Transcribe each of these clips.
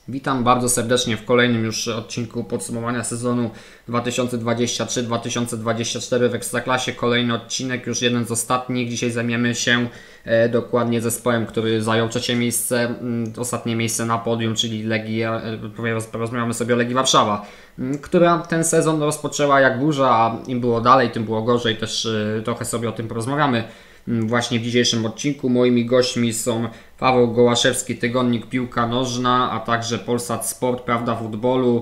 Witam bardzo serdecznie w kolejnym już odcinku podsumowania sezonu 2023-2024 w Ekstraklasie. Kolejny odcinek, już jeden z ostatnich. Dzisiaj zajmiemy się dokładnie zespołem, który zajął trzecie miejsce, ostatnie miejsce na podium, czyli Legia. Porozmawiamy sobie o Legii Warszawa, która ten sezon rozpoczęła jak burza, a im było dalej, tym było gorzej. Też trochę sobie o tym porozmawiamy właśnie w dzisiejszym odcinku. Moimi gośćmi są Paweł Gołaszewski, Tygodnik Piłka Nożna, a także Polsat Sport, Prawda Futbolu,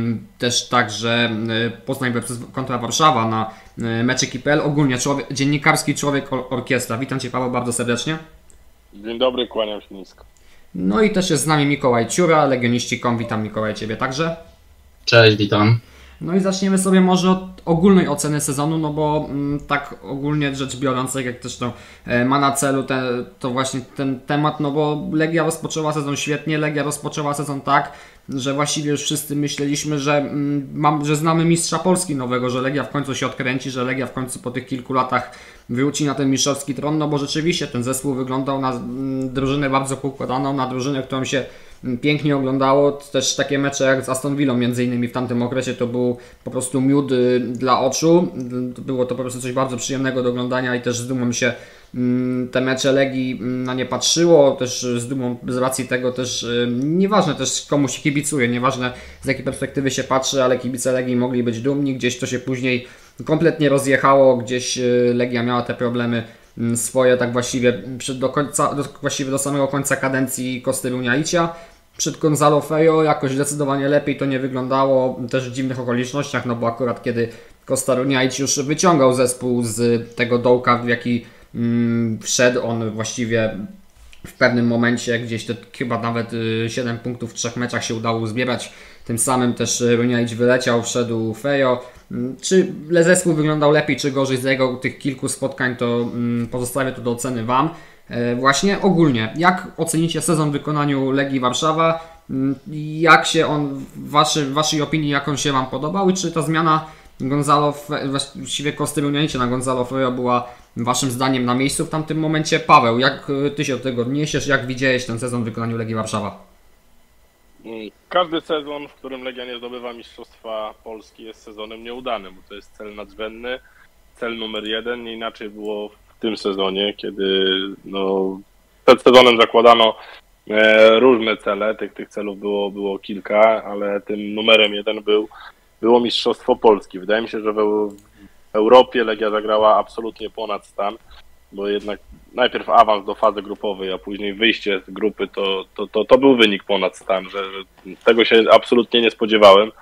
też także Poznań kontra Warszawa na meczyki.pl, ogólnie dziennikarski człowiek orkiestra. Witam Cię, Paweł, bardzo serdecznie. Dzień dobry, kłaniam się nisko. No i też jest z nami Mikołaj Ciura, Legioniści.com. Witam, Mikołaj, Ciebie także. Cześć, witam. No i zaczniemy sobie może od ogólnej oceny sezonu, no bo tak ogólnie rzecz biorąc, jak też to ma na celu to właśnie ten temat, no bo Legia rozpoczęła sezon świetnie, Legia rozpoczęła sezon tak, że właściwie już wszyscy myśleliśmy, że znamy mistrza Polski nowego, że Legia w końcu się odkręci, że Legia w końcu po tych kilku latach wróci na ten mistrzowski tron, no bo rzeczywiście ten zespół wyglądał na drużynę bardzo poukładaną, na drużynę, którą się pięknie oglądało. Też takie mecze jak z Aston Villą między innymi w tamtym okresie to był po prostu miód dla oczu. Było to po prostu coś bardzo przyjemnego do oglądania i też z dumą się te mecze Legii na nie patrzyło. Też z dumą z racji tego też nieważne też komu się kibicuje, nieważne z jakiej perspektywy się patrzy, ale kibice Legii mogli być dumni. Gdzieś to się później kompletnie rozjechało, gdzieś Legia miała te problemy swoje tak właściwie właściwie do samego końca kadencji Kosty Runiaicia. Przed Gonzalo Fejo jakoś zdecydowanie lepiej to nie wyglądało, też w dziwnych okolicznościach, no bo akurat kiedy Costa Runiaić już wyciągał zespół z tego dołka, w jaki wszedł, on właściwie w pewnym momencie gdzieś to chyba nawet 7 punktów w 3 meczach się udało zbierać. Tym samym też Runiaić wyleciał, wszedł Fejo. Czy zespół wyglądał lepiej czy gorzej z jego tych kilku spotkań, to pozostawię to do oceny Wam. Właśnie ogólnie, jak ocenicie sezon w wykonaniu Legii Warszawa? Jak się on, w Waszej opinii, jak on się Wam podobał? I czy ta zmiana właściwie Kosty Runiaicia na Gonzalo Fejo była Waszym zdaniem na miejscu w tamtym momencie? Paweł, jak Ty się do tego odniesiesz? Jak widziałeś ten sezon w wykonaniu Legii Warszawa? Każdy sezon, w którym Legia nie zdobywa Mistrzostwa Polski, jest sezonem nieudanym, bo to jest cel nadrzędny, cel numer 1. Nie inaczej było w tym sezonie, kiedy przed sezonem zakładano różne cele, tych celów było kilka, ale tym numerem 1 było Mistrzostwo Polski. Wydaje mi się, że w Europie Legia zagrała absolutnie ponad stan, bo jednak najpierw awans do fazy grupowej, a później wyjście z grupy, to był wynik ponad stan, że tego się absolutnie nie spodziewałem.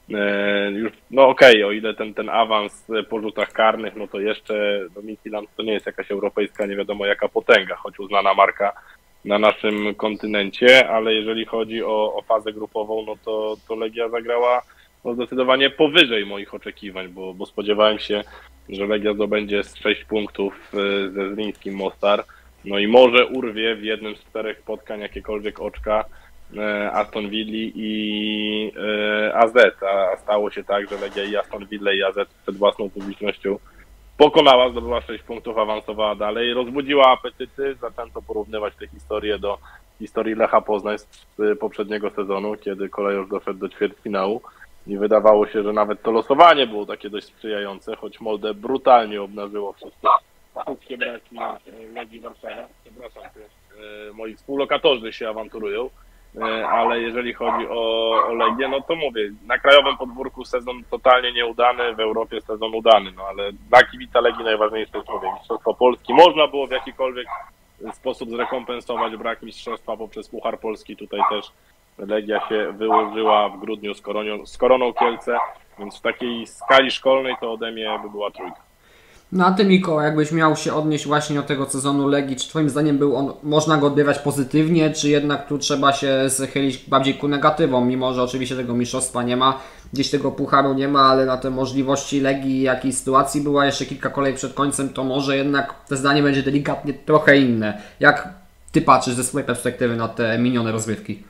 O ile ten awans po rzutach karnych, no to jeszcze Midtjylland to nie jest jakaś europejska, nie wiadomo jaka potęga, choć uznana marka na naszym kontynencie, ale jeżeli chodzi o fazę grupową, no to Legia zagrała zdecydowanie powyżej moich oczekiwań, bo spodziewałem się, że Legia zdobędzie 6 punktów ze Zlińskim Mostar, no i może urwie w jednym z 4 spotkań jakiekolwiek oczka Aston Villa i AZ, a stało się tak, że Legia i Aston Villa i AZ przed własną publicznością pokonała, zdobyła 6 punktów, awansowała dalej, rozbudziła apetyty, zaczęto porównywać tę historię do historii Lecha Poznań z poprzedniego sezonu, kiedy Kolejorz doszedł do ćwierćfinału. I wydawało się, że nawet to losowanie było takie dość sprzyjające, choć Molde brutalnie obnażyło wszystkie braki Legii Warszawa. Przepraszam, moi współlokatorzy się awanturują, ale jeżeli chodzi o Legię, no to mówię, na krajowym podwórku sezon totalnie nieudany, w Europie sezon udany, no ale dla kibica Legii najważniejsze jest, mówię, Mistrzostwo Polski. Można było w jakikolwiek sposób zrekompensować brak mistrzostwa poprzez Puchar Polski, tutaj też Legia się wyłożyła w grudniu z Koroną Kielce, więc w takiej skali szkolnej to ode mnie by była 3. No a Ty, Mikołaj, jakbyś miał się odnieść właśnie do tego sezonu Legii, czy Twoim zdaniem można go odbierać pozytywnie, czy jednak tu trzeba się schylić bardziej ku negatywom, mimo że oczywiście tego mistrzostwa nie ma, gdzieś tego pucharu nie ma, ale na te możliwości Legii, jakiej sytuacji była jeszcze kilka kolejek przed końcem, to może jednak to zdanie będzie delikatnie trochę inne. Jak Ty patrzysz ze swojej perspektywy na te minione rozgrywki?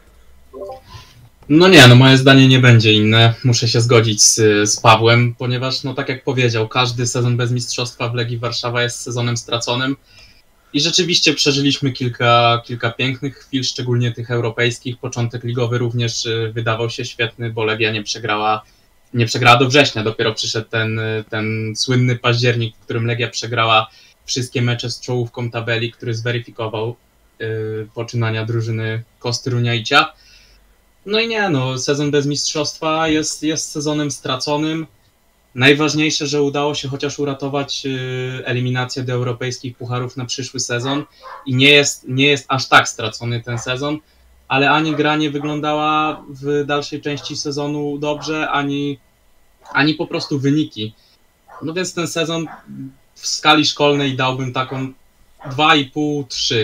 Moje zdanie nie będzie inne. Muszę się zgodzić z Pawłem, ponieważ, tak jak powiedział, każdy sezon bez mistrzostwa w Legii Warszawa jest sezonem straconym. I rzeczywiście przeżyliśmy kilka pięknych chwil, szczególnie tych europejskich. Początek ligowy również wydawał się świetny, bo Legia nie przegrała do września. Dopiero przyszedł ten słynny październik, w którym Legia przegrała wszystkie mecze z czołówką tabeli, który zweryfikował poczynania drużyny Kosty Runiaicia. No i sezon bez mistrzostwa jest sezonem straconym. Najważniejsze, że udało się chociaż uratować eliminację do europejskich pucharów na przyszły sezon i nie jest aż tak stracony ten sezon, ale ani gra nie wyglądała w dalszej części sezonu dobrze, ani po prostu wyniki. No więc ten sezon w skali szkolnej dałbym taką 2,5-3.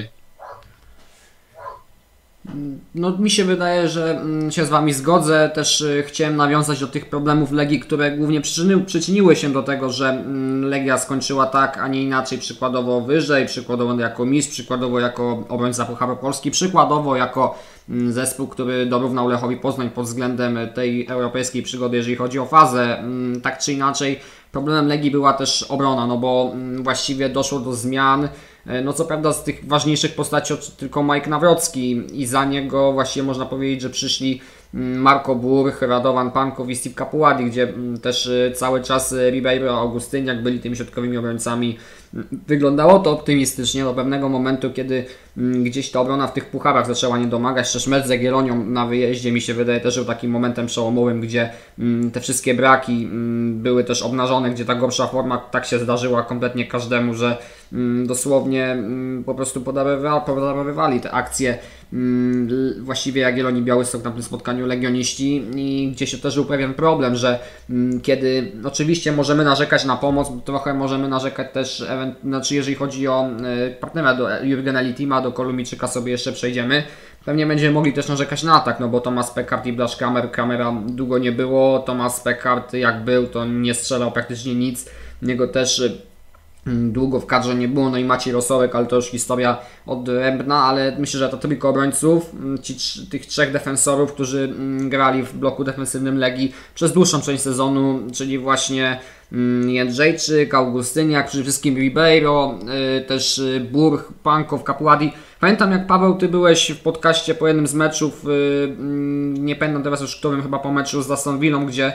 No mi się wydaje, że się z Wami zgodzę. Też chciałem nawiązać do tych problemów Legii, które głównie przyczyniły się do tego, że Legia skończyła tak, a nie inaczej, przykładowo wyżej, przykładowo jako mistrz, przykładowo jako obrońca Pucharu Polski, przykładowo jako zespół, który dorównał Lechowi Poznań pod względem tej europejskiej przygody, jeżeli chodzi o fazę. Tak czy inaczej, problemem Legii była też obrona, no bo właściwie doszło do zmian. No co prawda z tych ważniejszych postaci tylko Mike Nawrocki i za niego właściwie można powiedzieć, że przyszli Marco Burch, Radovan Pankow i Steve Capuadi, gdzie też cały czas Ribeiro, Augustyniak byli tymi środkowymi obrońcami. Wyglądało to optymistycznie do pewnego momentu, kiedy gdzieś ta obrona w tych pucharach zaczęła nie domagać. Też mecz z Jagiellonią na wyjeździe mi się wydaje też był takim momentem przełomowym, gdzie te wszystkie braki były też obnażone, gdzie ta gorsza forma tak się zdarzyła kompletnie każdemu, że dosłownie po prostu podarowywali te akcje właściwie Jagiellonii Białystok na tym spotkaniu legioniści i gdzie się też był pewien problem, że kiedy oczywiście możemy narzekać na pomoc, trochę możemy narzekać też, znaczy jeżeli chodzi o partnera do Jurgena Litima, do Kolumijczyka sobie jeszcze przejdziemy, pewnie będziemy mogli też narzekać na atak, no bo Thomas Pekart i Blaž Kramera długo nie było, Thomas Pekart jak był, to nie strzelał praktycznie nic, niego też długo w kadrze nie było, no i Maciej Rosołek, ale to już historia odrębna, ale myślę, że to tylko obrońców, tych trzech defensorów, którzy grali w bloku defensywnym Legii przez dłuższą część sezonu, czyli właśnie Jędrzejczyk, Augustyniak, przede wszystkim Ribeiro, też Burch, Pankow, Capuadi. Pamiętam jak Paweł, Ty byłeś w podcaście po jednym z meczów, nie pamiętam teraz już którym, chyba po meczu z Aston Villą, gdzie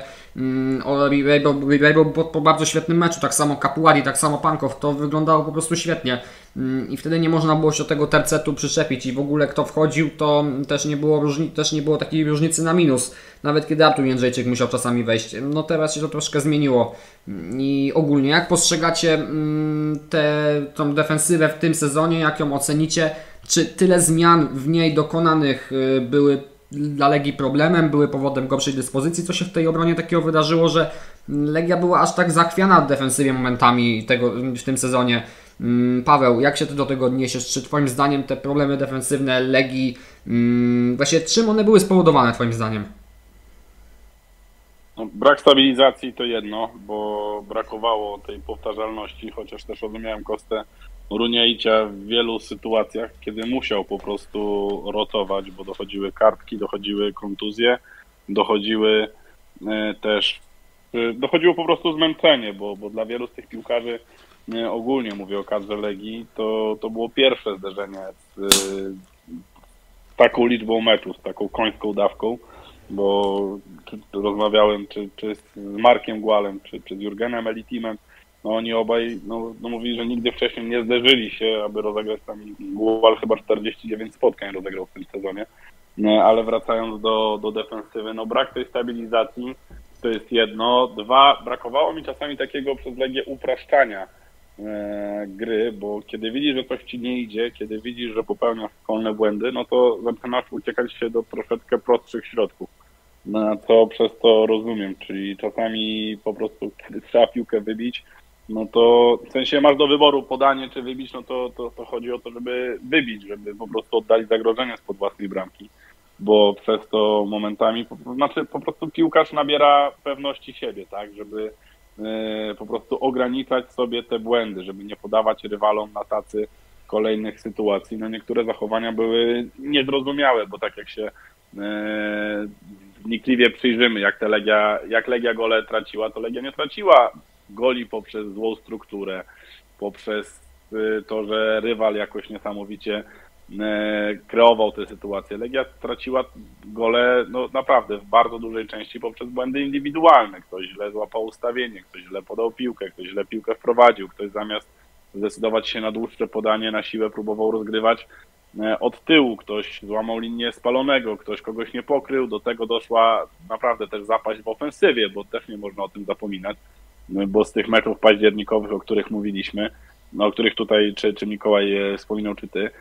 Ribeiro po bardzo świetnym meczu, tak samo Capuadi, tak samo Pankow, to wyglądało po prostu świetnie i wtedy nie można było się do tego tercetu przyczepić i w ogóle kto wchodził, to też nie było takiej różnicy na minus, nawet kiedy Artur Jędrzejczyk musiał czasami wejść. No teraz się to troszkę zmieniło i ogólnie jak postrzegacie tą defensywę w tym sezonie, jak ją ocenicie? Czy tyle zmian w niej dokonanych były dla Legii problemem, były powodem gorszej dyspozycji? Co się w tej obronie takiego wydarzyło, że Legia była aż tak zachwiana w defensywie momentami w tym sezonie? Paweł, jak się Ty do tego odniesiesz? Czy Twoim zdaniem te problemy defensywne Legii, właśnie czym one były spowodowane Twoim zdaniem? No, brak stabilizacji to jedno, bo brakowało tej powtarzalności, chociaż też rozumiałem Kostę Runiaicia w wielu sytuacjach, kiedy musiał po prostu rotować, bo dochodziły kartki, dochodziły kontuzje, dochodziło po prostu zmęczenie, bo dla wielu z tych piłkarzy, ogólnie mówię o kadrze Legii, to było pierwsze zderzenie z taką liczbą meczów, z taką końską dawką, bo rozmawiałem czy z Markiem Głalem, czy z Jurgenem Elitimem, no oni obaj mówili, że nigdy wcześniej nie zderzyli się, aby rozegrać tam. Głal chyba 49 spotkań rozegrał w tym sezonie, ale wracając do defensywy, no brak tej stabilizacji to jest jedno. Dwa, brakowało mi czasami takiego przez Legię upraszczania gry, bo kiedy widzisz, że coś ci nie idzie, kiedy widzisz, że popełniasz szkolne błędy, no to zaczynasz uciekać się do troszeczkę prostszych środków. Co przez to rozumiem, czyli czasami po prostu kiedy trzeba piłkę wybić, no to w sensie masz do wyboru podanie czy wybić, no to chodzi o to, żeby wybić, żeby po prostu oddalić zagrożenie spod własnej bramki, bo przez to momentami, po prostu piłkarz nabiera pewności siebie, tak, żeby po prostu ograniczać sobie te błędy, żeby nie podawać rywalom na tacy kolejnych sytuacji. No niektóre zachowania były niezrozumiałe, bo tak jak się wnikliwie przyjrzymy, jak Legia gole traciła, to Legia nie traciła goli poprzez złą strukturę, poprzez to, że rywal jakoś niesamowicie kreował tę sytuację. Legia traciła gole no naprawdę w bardzo dużej części poprzez błędy indywidualne. Ktoś źle złapał ustawienie, ktoś źle podał piłkę, ktoś źle piłkę wprowadził, ktoś zamiast zdecydować się na dłuższe podanie, na siłę próbował rozgrywać od tyłu, ktoś złamał linię spalonego, ktoś kogoś nie pokrył, do tego doszła naprawdę też zapaść w ofensywie, bo też nie można o tym zapominać, bo z tych meczów październikowych, o których mówiliśmy, no, o których tutaj czy Mikołaj wspominał, czy ty,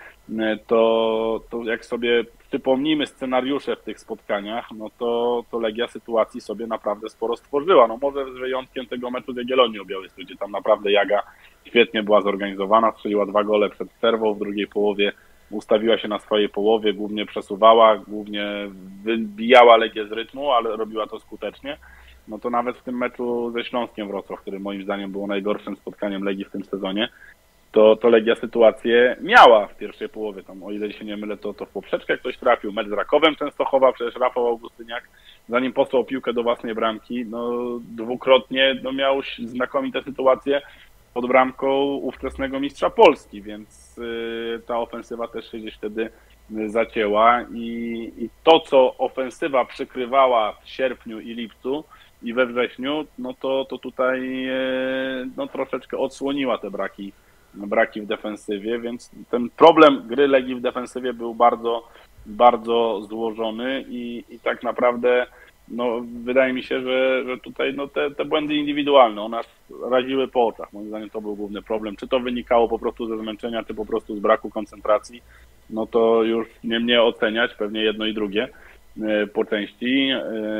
to jak sobie przypomnimy scenariusze w tych spotkaniach, no to Legia sytuacji sobie naprawdę sporo stworzyła. No może z wyjątkiem tego meczu z Jagiellonią Białystok, gdzie tam naprawdę Jaga świetnie była zorganizowana, strzeliła 2 gole przed przerwą, w drugiej połowie ustawiła się na swojej połowie, głównie przesuwała, głównie wybijała Legię z rytmu, ale robiła to skutecznie. No to nawet w tym meczu ze Śląskiem Wrocław, który moim zdaniem było najgorszym spotkaniem Legii w tym sezonie, to Legia sytuację miała w pierwszej połowie. Tam, o ile się nie mylę, to w poprzeczkę ktoś trafił. Mecz z Rakowem Częstochowa, przecież Rafał Augustyniak, zanim posłał piłkę do własnej bramki, no dwukrotnie miał znakomite sytuacje pod bramką ówczesnego mistrza Polski, więc ta ofensywa też się gdzieś wtedy zacięła i to, co ofensywa przykrywała w sierpniu i lipcu i we wrześniu, no to tutaj no, troszeczkę odsłoniła te braki w defensywie, więc ten problem gry Legii w defensywie był bardzo, bardzo złożony i tak naprawdę no, wydaje mi się, że tutaj no, te błędy indywidualne, one raziły po oczach. Moim zdaniem to był główny problem. Czy to wynikało po prostu ze zmęczenia, czy po prostu z braku koncentracji, no to już nie mnie oceniać, pewnie jedno i drugie po części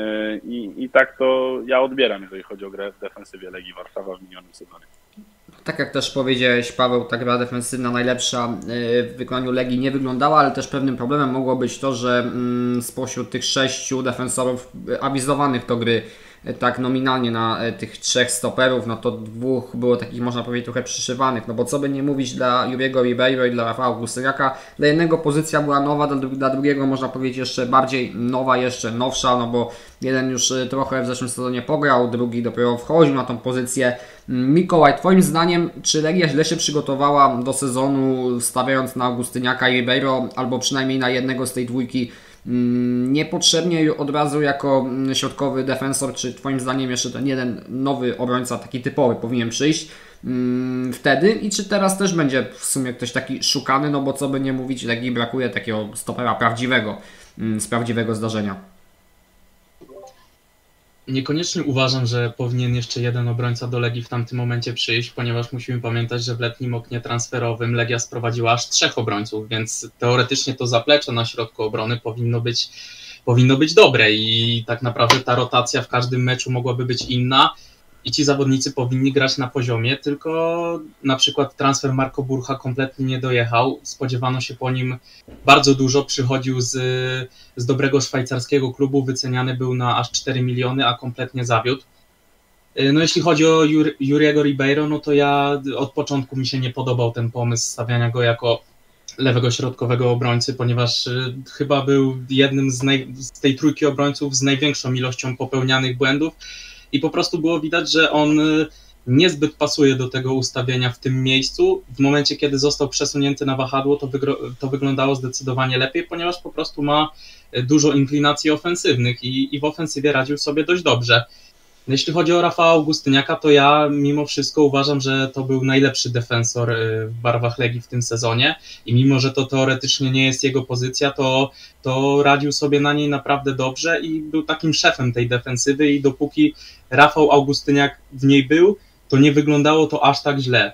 i tak to ja odbieram, jeżeli chodzi o grę w defensywie Legii Warszawa w minionym sezonie. Tak jak też powiedziałeś, Paweł, ta gra defensywna najlepsza w wykonaniu Legii nie wyglądała, ale też pewnym problemem mogło być to, że spośród tych 6 defensorów awizowanych do gry tak nominalnie na tych 3 stoperów, no to 2 było takich, można powiedzieć, trochę przyszywanych, no bo co by nie mówić, dla Juriego Ribeiro i dla Rafała Augustyniaka, dla jednego pozycja była nowa, dla drugiego można powiedzieć jeszcze bardziej nowa, jeszcze nowsza, no bo jeden już trochę w zeszłym sezonie pograł, drugi dopiero wchodził na tą pozycję. Mikołaj, twoim zdaniem, czy Legia źle się przygotowała do sezonu, stawiając na Augustyniaka i Ribeiro, albo przynajmniej na jednego z tej dwójki, niepotrzebnie od razu jako środkowy defensor, czy twoim zdaniem jeszcze ten jeden nowy obrońca, taki typowy, powinien przyjść wtedy i czy teraz też będzie w sumie ktoś taki szukany, no bo co by nie mówić, Legii brakuje takiego stopera prawdziwego, z prawdziwego zdarzenia. Niekoniecznie uważam, że powinien jeszcze jeden obrońca do Legii w tamtym momencie przyjść, ponieważ musimy pamiętać, że w letnim oknie transferowym Legia sprowadziła aż 3 obrońców, więc teoretycznie to zaplecze na środku obrony powinno być dobre i tak naprawdę ta rotacja w każdym meczu mogłaby być inna i ci zawodnicy powinni grać na poziomie, tylko na przykład transfer Marco Burcha kompletnie nie dojechał, spodziewano się po nim bardzo dużo, przychodził z dobrego szwajcarskiego klubu, wyceniany był na aż 4 miliony, a kompletnie zawiódł. No jeśli chodzi o Juriego Ribeiro, no to ja od początku mi się nie podobał ten pomysł stawiania go jako lewego środkowego obrońcy, ponieważ chyba był jednym z tej trójki obrońców z największą ilością popełnianych błędów i po prostu było widać, że on niezbyt pasuje do tego ustawienia w tym miejscu. W momencie, kiedy został przesunięty na wahadło, to wyglądało zdecydowanie lepiej, ponieważ po prostu ma dużo inklinacji ofensywnych i w ofensywie radził sobie dość dobrze. Jeśli chodzi o Rafała Augustyniaka, to ja mimo wszystko uważam, że to był najlepszy defensor w barwach Legii w tym sezonie i mimo, że to teoretycznie nie jest jego pozycja, to radził sobie na niej naprawdę dobrze i był takim szefem tej defensywy i dopóki Rafał Augustyniak w niej był, to nie wyglądało to aż tak źle.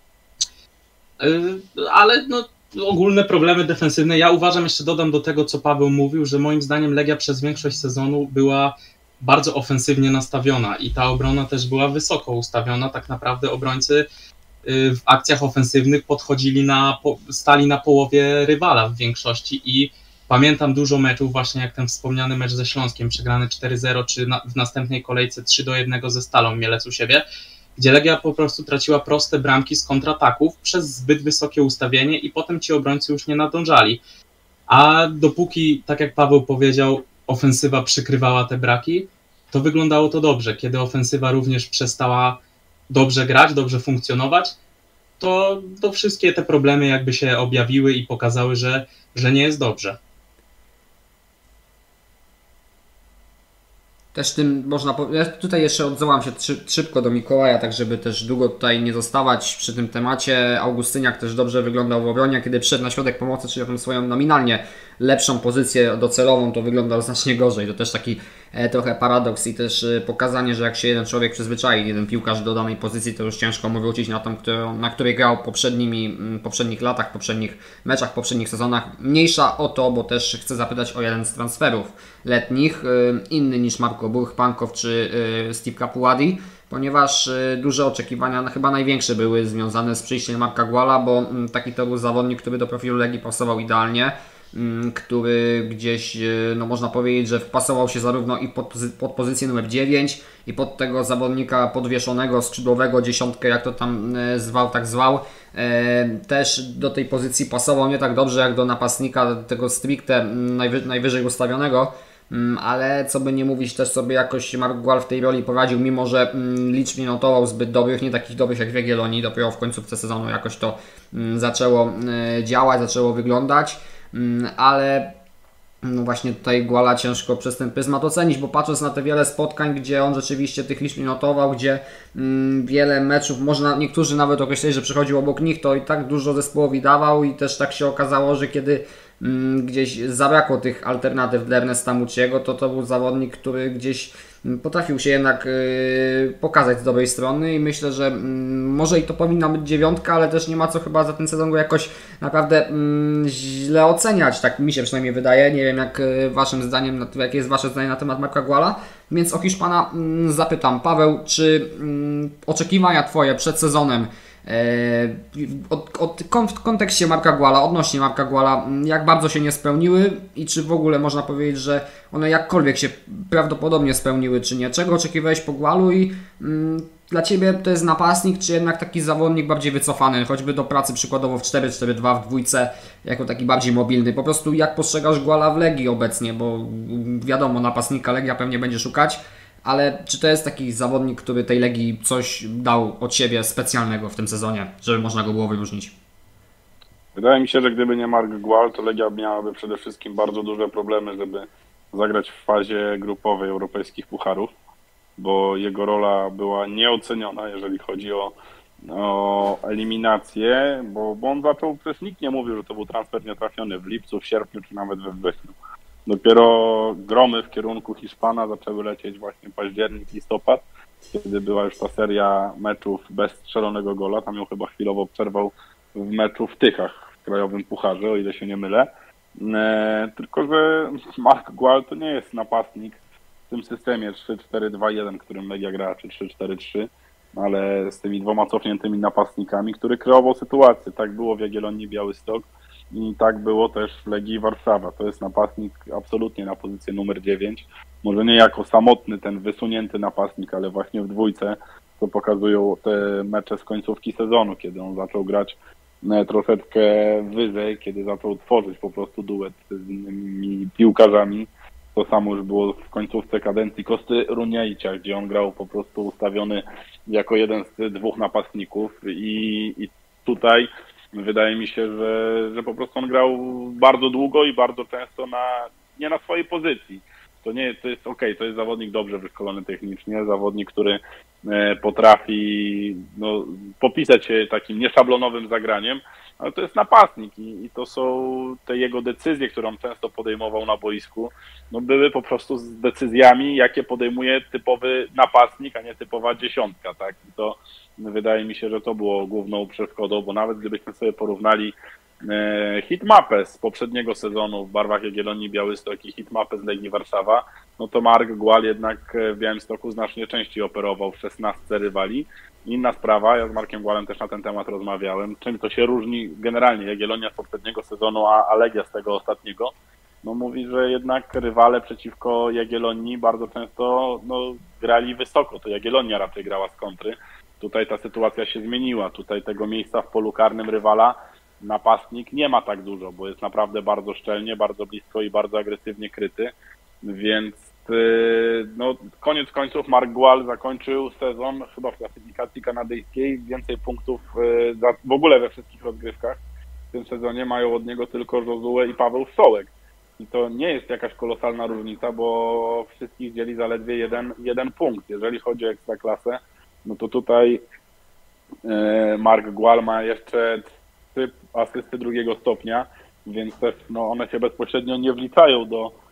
Ale no, ogólne problemy defensywne, ja uważam, jeszcze dodam do tego, co Paweł mówił, że moim zdaniem Legia przez większość sezonu była bardzo ofensywnie nastawiona i ta obrona też była wysoko ustawiona. Tak naprawdę obrońcy w akcjach ofensywnych stali na połowie rywala w większości i pamiętam dużo meczów, właśnie jak ten wspomniany mecz ze Śląskiem, przegrany 4-0, czy w następnej kolejce 3-1 ze Stalą Mielec u siebie, gdzie Legia po prostu traciła proste bramki z kontrataków przez zbyt wysokie ustawienie i potem ci obrońcy już nie nadążali. A dopóki, tak jak Paweł powiedział, ofensywa przykrywała te braki, to wyglądało to dobrze. Kiedy ofensywa również przestała dobrze grać, dobrze funkcjonować, to wszystkie te problemy jakby się objawiły i pokazały, że nie jest dobrze. Też tym można powiedzieć, ja tutaj jeszcze odwołam się szybko do Mikołaja, tak żeby też długo tutaj nie zostawać przy tym temacie. Augustyniak też dobrze wyglądał w obronie, kiedy przyszedł na środek pomocy, czyli tą swoją nominalnie lepszą pozycję docelową, to wyglądał znacznie gorzej. To też taki trochę paradoks i też pokazanie, że jak się jeden człowiek przyzwyczai, jeden piłkarz do danej pozycji, to już ciężko mu wrócić na tą, na której grał poprzednich latach, poprzednich meczach, poprzednich sezonach. Mniejsza o to, bo też chcę zapytać o jeden z transferów letnich, inny niż Marco Burch-Pankow czy Steve Capuadi, ponieważ duże oczekiwania, chyba największe, były związane z przyjściem Marka Guala, bo taki to był zawodnik, który do profilu Legii pasował idealnie, który gdzieś, no można powiedzieć, że wpasował się zarówno i pod pozycję numer 9 i pod tego zawodnika podwieszonego, skrzydłowego, dziesiątkę, jak to tam zwał, tak zwał. Też do tej pozycji pasował nie tak dobrze jak do napastnika, tego stricte najwyżej ustawionego, ale co by nie mówić, też sobie jakoś Mark Gual w tej roli poradził, mimo że licznie notował zbyt dobrych, nie takich dobrych jak w Jagiellonii. Dopiero w końcówce sezonu jakoś to zaczęło działać, zaczęło wyglądać, ale no właśnie tutaj Guala ciężko przez ten pryzmat ocenić, bo patrząc na te wiele spotkań, gdzie on rzeczywiście tych liczb notował, gdzie wiele meczów, można niektórzy nawet określili, że przychodził obok nich, to i tak dużo zespołowi dawał i też tak się okazało, że kiedy gdzieś zabrakło tych alternatyw dla Ernesta Muciego, to był zawodnik, który gdzieś potrafił się jednak pokazać z dobrej strony i myślę, że może i to powinna być 9, ale też nie ma co chyba za ten sezon go jakoś naprawdę źle oceniać, tak mi się przynajmniej wydaje. Nie wiem jak waszym zdaniem, jakie jest wasze zdanie na temat Marka Guala, więc o Hiszpana zapytam. Paweł, czy oczekiwania twoje przed sezonem w kontekście Marka Guala, odnośnie Marka Guala, jak bardzo się nie spełniły i czy w ogóle można powiedzieć, że one jakkolwiek się prawdopodobnie spełniły, czy nie? Czego oczekiwałeś po Gualu i dla Ciebie to jest napastnik, czy jednak taki zawodnik bardziej wycofany, choćby do pracy przykładowo w 4-4-2, w dwójce, jako taki bardziej mobilny? Po prostu jak postrzegasz Guala w Legii obecnie, bo wiadomo, napastnika Legia pewnie będzie szukać, ale czy to jest taki zawodnik, który tej Legii coś dał od siebie specjalnego w tym sezonie, żeby można go było wyróżnić? Wydaje mi się, że gdyby nie Mark Gual, to Legia miałaby przede wszystkim bardzo duże problemy, żeby zagrać w fazie grupowej europejskich pucharów, bo jego rola była nieoceniona, jeżeli chodzi o eliminację, bo on zaczął, przecież nikt nie mówił, że to był transfer nietrafiony w lipcu, w sierpniu czy nawet we wrześniu. Dopiero gromy w kierunku Hiszpana zaczęły lecieć właśnie październik, listopad, kiedy była już ta seria meczów bez strzelonego gola. Tam ją chyba chwilowo przerwał w meczu w Tychach w Krajowym Pucharze, o ile się nie mylę. Tylko że Mark Gual to nie jest napastnik w tym systemie 3-4-2-1, którym Legia gra, czy 3-4-3, ale z tymi dwoma cofniętymi napastnikami, który kreował sytuację. Tak było w Jagiellonii Białystok i tak było też w Legii Warszawa. To jest napastnik absolutnie na pozycję numer 9. Może nie jako samotny ten wysunięty napastnik, ale właśnie w dwójce, co pokazują te mecze z końcówki sezonu, kiedy on zaczął grać troszeczkę wyżej, kiedy zaczął tworzyć po prostu duet z innymi piłkarzami. To samo już było w końcówce kadencji Kosty Runiaicia, gdzie on grał po prostu ustawiony jako jeden z dwóch napastników i tutaj wydaje mi się, że po prostu on grał bardzo długo i bardzo często nie na swojej pozycji. To jest okej, to jest zawodnik dobrze wyszkolony technicznie, zawodnik, który potrafi popisać się takim nieszablonowym zagraniem, ale to jest napastnik i to są te jego decyzje, które on często podejmował na boisku, były po prostu z decyzjami, jakie podejmuje typowy napastnik, a nie typowa dziesiątka, tak? I to wydaje mi się, że to było główną przeszkodą, bo nawet gdybyśmy sobie porównali hitmapę z poprzedniego sezonu w barwach Jagiellonii Białystok i hitmapę z Legii Warszawa, to Mark Gual jednak w Białymstoku znacznie częściej operował w 16 rywali. Inna sprawa, ja z Markiem Gualem też na ten temat rozmawiałem, czym to się różni generalnie Jagiellonia z poprzedniego sezonu, a Legia z tego ostatniego. Mówi, że jednak rywale przeciwko Jagiellonii bardzo często grali wysoko, to Jagiellonia raczej grała z kontry. Tutaj ta sytuacja się zmieniła, tutaj tego miejsca w polu karnym rywala napastnik nie ma tak dużo, bo jest naprawdę bardzo szczelnie, bardzo blisko i bardzo agresywnie kryty, więc no koniec końców Mark Gual zakończył sezon chyba w klasyfikacji kanadyjskiej, więcej punktów w ogóle we wszystkich rozgrywkach w tym sezonie mają od niego tylko Josue i Paweł Sołek. I to nie jest jakaś kolosalna różnica, bo wszystkich dzieli zaledwie jeden punkt. Jeżeli chodzi o Ekstraklasę, no to tutaj Mark Gual ma jeszcze 3 asysty drugiego stopnia, więc też no, one się bezpośrednio nie wliczają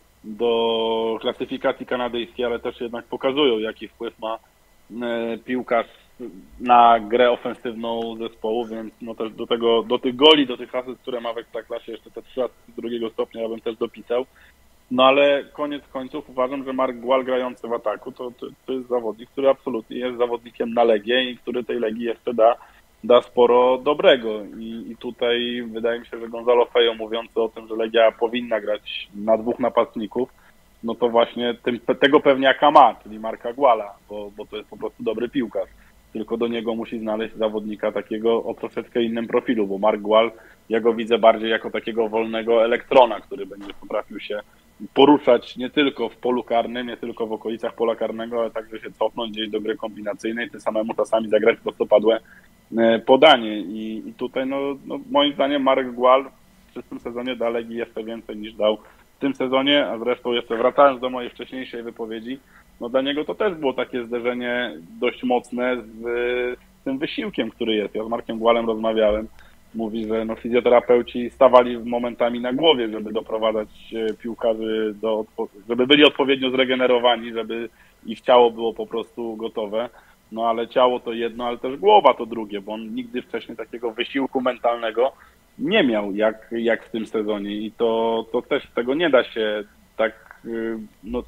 do klasyfikacji kanadyjskiej, ale też jednak pokazują, jaki wpływ ma piłkarz na grę ofensywną zespołu, więc no też do tych goli, do tych asyst, które ma w Ekstraklasie, jeszcze te 3 asysty drugiego stopnia ja bym też dopisał. No ale koniec końców uważam, że Mark Gual grający w ataku to jest zawodnik, który absolutnie jest zawodnikiem na Legię i który tej Legii jeszcze da sporo dobrego. I tutaj wydaje mi się, że Gonzalo Fejo mówiący o tym, że Legia powinna grać na 2 napastników, no to właśnie tego pewniaka ma, czyli Marka Guala, bo to jest po prostu dobry piłkarz. Tylko do niego musi znaleźć zawodnika takiego o troszeczkę innym profilu, bo Mark Gual, ja go widzę bardziej jako takiego wolnego elektrona, który będzie potrafił się poruszać nie tylko w polu karnym, nie tylko w okolicach pola karnego, ale także się cofnąć gdzieś do gry kombinacyjnej, tym samemu czasami zagrać prostopadłe podanie. I tutaj no moim zdaniem Mark Gual w tym sezonie da Legii jeszcze więcej niż dał w tym sezonie, a zresztą jeszcze wracając do mojej wcześniejszej wypowiedzi, no dla niego to też było takie zderzenie dość mocne z tym wysiłkiem, który jest. Ja z Markiem Gualem rozmawiałem. Mówi, że no fizjoterapeuci stawali momentami na głowie, żeby doprowadzać piłkarzy żeby byli odpowiednio zregenerowani, żeby ich ciało było po prostu gotowe. No ale ciało to jedno, ale też głowa to drugie, bo on nigdy wcześniej takiego wysiłku mentalnego nie miał jak w tym sezonie i to też tego nie da się tak no,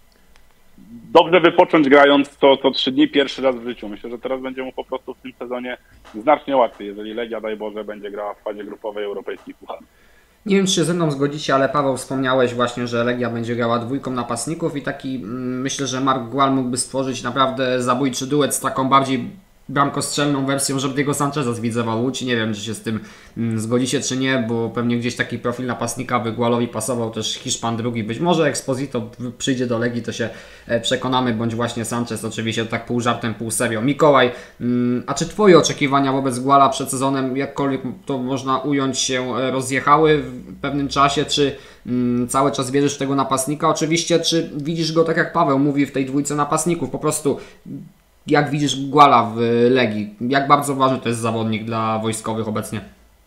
dobrze wypocząć grając co 3 dni pierwszy raz w życiu. Myślę, że teraz będzie mu po prostu w tym sezonie znacznie łatwiej, jeżeli Legia, daj Boże, będzie grała w fazie grupowej europejskich pucharów. Nie wiem, czy się ze mną zgodzicie, ale Paweł, wspomniałeś właśnie, że Legia będzie grała 2 napastników i taki myślę, że Mark Gual mógłby stworzyć naprawdę zabójczy duet z taką bardziej bramkostrzelną wersją Jordiego Sancheza z Widzewa Łódź. Nie wiem, czy się z tym zgodzicie, czy nie, bo pewnie gdzieś taki profil napastnika by Gualowi pasował też Hiszpan drugi. Być może Exposito przyjdzie do Legii, to się przekonamy, bądź właśnie Sanchez, oczywiście tak pół żartem, pół serio. Mikołaj, a czy Twoje oczekiwania wobec Guala przed sezonem, jakkolwiek to można ująć, się rozjechały w pewnym czasie, czy cały czas wierzysz w tego napastnika? Oczywiście, czy widzisz go tak jak Paweł mówi w tej 2 napastników, po prostu jak widzisz Guala w Legii? Jak bardzo ważny to jest zawodnik dla wojskowych obecnie?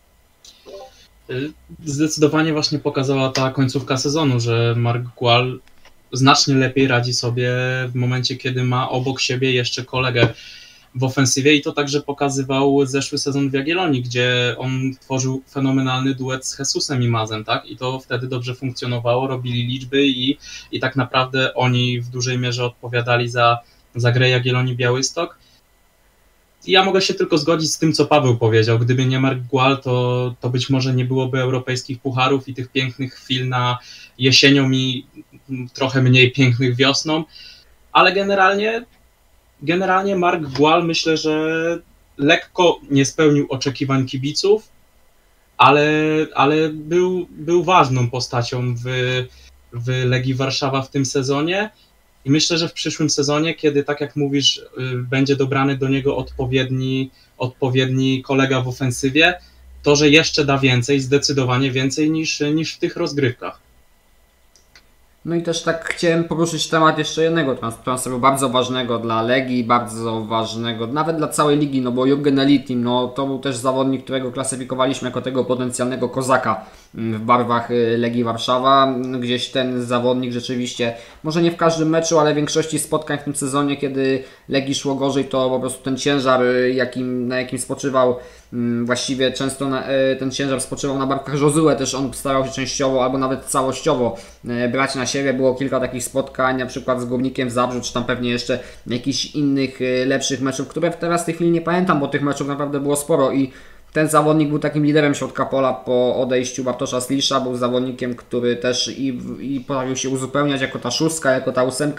Zdecydowanie właśnie pokazała ta końcówka sezonu, że Mark Gual znacznie lepiej radzi sobie w momencie, kiedy ma obok siebie jeszcze kolegę w ofensywie i to także pokazywał zeszły sezon w Jagiellonii, gdzie on tworzył fenomenalny duet z Jesusem i Mazem, tak? I to wtedy dobrze funkcjonowało, robili liczby i tak naprawdę oni w dużej mierze odpowiadali za grę Jagiellonii Białystok. I ja mogę się tylko zgodzić z tym, co Paweł powiedział. Gdyby nie Mark Gual, to być może nie byłoby europejskich pucharów i tych pięknych chwil na jesienią i trochę mniej pięknych wiosną. Ale generalnie Mark Gual myślę, że lekko nie spełnił oczekiwań kibiców, ale był ważną postacią w Legii Warszawa w tym sezonie. I myślę, że w przyszłym sezonie, kiedy, tak jak mówisz, będzie dobrany do niego odpowiedni kolega w ofensywie, to, że jeszcze da więcej, zdecydowanie więcej niż w tych rozgrywkach. No i też tak chciałem poruszyć temat jeszcze jednego transferu bardzo ważnego dla Legii, bardzo ważnego nawet dla całej ligi, no bo Jürgen Elitin, no to był też zawodnik, którego klasyfikowaliśmy jako tego potencjalnego kozaka w barwach Legii Warszawa. Gdzieś ten zawodnik rzeczywiście, może nie w każdym meczu, ale w większości spotkań w tym sezonie, kiedy Legii szło gorzej, to po prostu ten ciężar, na jakim spoczywał, właściwie często ten ciężar spoczywał na barkach Josue, też on starał się częściowo albo nawet całościowo brać na siebie. Było kilka takich spotkań, na przykład z Górnikiem w Zabrzu, czy tam pewnie jeszcze jakichś innych lepszych meczów, które teraz w tej chwili nie pamiętam, bo tych meczów naprawdę było sporo i ten zawodnik był takim liderem środka pola po odejściu Bartosza Slisza, był zawodnikiem, który też i potrafił się uzupełniać jako ta 6, jako ta 8